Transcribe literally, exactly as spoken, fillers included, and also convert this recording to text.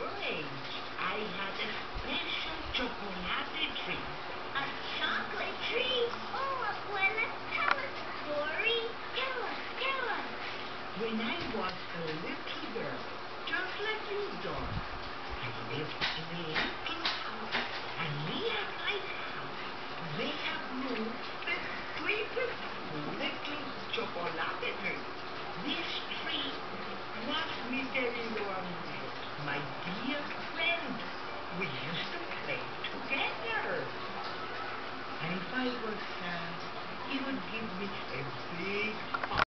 age, I had a special chocolate tree. A chocolate tree? Oh, Abuela, tell us a story. Tell us, tell us. When I was a little girl, just like you, Dawn, I lived in a